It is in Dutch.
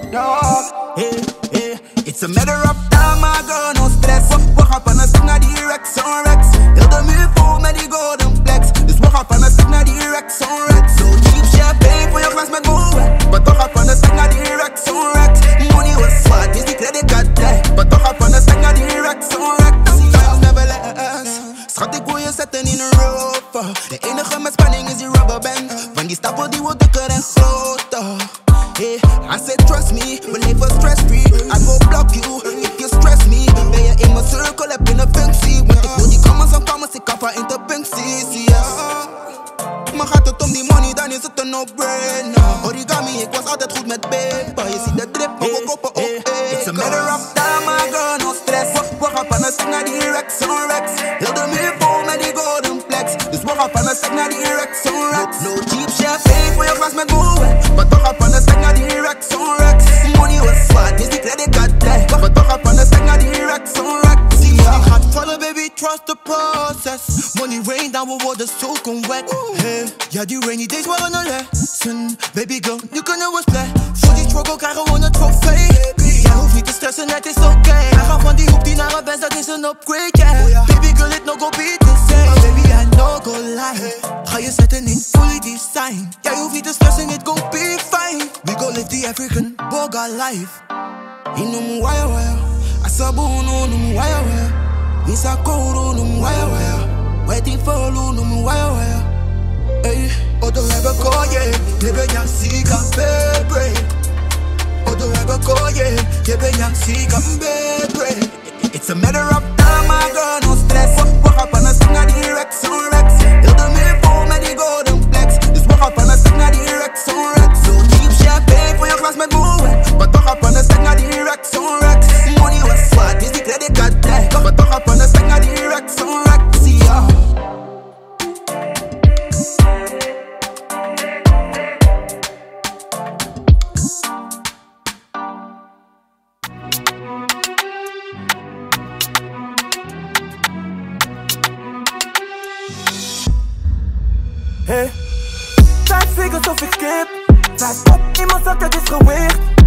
dog. Hey, hey, it's a matter of time, my girl, no stress. Wacht op aan een stuk naar die Rex on Rex. Heel de muur vol met die golden flex. Dus wacht op aan een stuk naar die Rex on Rex. So cheap champagne voor je glas met moe. Maar toch op aan een stuk naar die Rex on Rex. Money was zwart, dus die creditcard blij. Maar toch op aan een stuk naar die Rex on Rex. Times never less. Schat, ik wil je zetten in een rover. De enige met spanning is die rubberband. Van die stapel die wordt dikker en groter. Hey, I said trust me, we leven stress free. I go block you, if you stress me. Ben je in mijn circle, heb je een functie. Want ik wil die comments en comments, ik kappa interpuncties, yes. Maar gaat het om die money, dan is het een no-brainer. Origami, ik was altijd goed met paper. Je ziet de drip, maar we kopen ook It's a matter of time, my girl, no stress. Wacht op aan een stuk naar die Rex on Rex. Heel de muur vol met die golden flex. Dus wacht op aan een stuk naar die Rex on Rex. No cheap champagne voor je glas met moe. Maar toch op aan een stuk naar die Rex on Rex. Money was zwart, dus die creditcard blij. Maar toch op aan een stuk naar die Rex on Rex. Money gaat vallen, baby, trust the process. Money rain down, we worden soaking wet. Hey, ja, die rainy days waren een lesson. Baby girl, nu kunnen we split. Voor die struggle krijgen we een trofee. Jij hoeft niet te stressen, het is oké. Wij gaan van die hoek die naar een best, dat is een upgrade, yeah. Baby girl, it no go be the same. Baby, I no go lie. Ga je zetten in fully design. Jij hoeft niet te stressen, it go be fine. We go live the African boga life. You know me wire wire. Asabu no me wire wire. Isa kouro no me wire wire. Waiting for you no me wire wire. Hey, odo ebe koye, yebe nyansika baby. Odo ebe koye, yebe nyansika baby. It's a matter of time, my girl, no stress. Wacht op aan een stuk naar die Rex on Rex. Heel de muur vol met die golden flex. Dus wacht op aan een stuk naar die Rex on Rex. So cheap champagne voor je glas met moe. Maar toch op aan een stuk naar die Rex on Rex. Money was zwart, dus die creditcard blij. Maar toch op aan een stuk naar die Rex on Rex. Ja. Hey, 5 figures of ik skip. 5 op in mijn zak, het is gewicht.